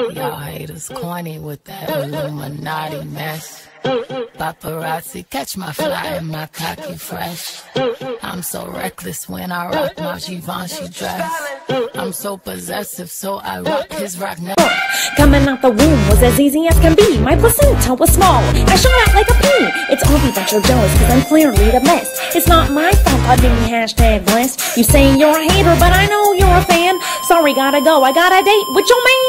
Y'all haters corny with that Illuminati mess. Paparazzi catch my fly and my cocky fresh. I'm so reckless when I rock my Givenchy dress. I'm so possessive, so I rock his rock neck. Coming out the womb was as easy as can be. My placenta was small, I shot out like a pea. It's obvious that you're jealous, cause I'm clearly the best. It's not my fault I didn't hashtag blessed. You say you're a hater, but I know you're a fan. Sorry, gotta go, I got a date with your man.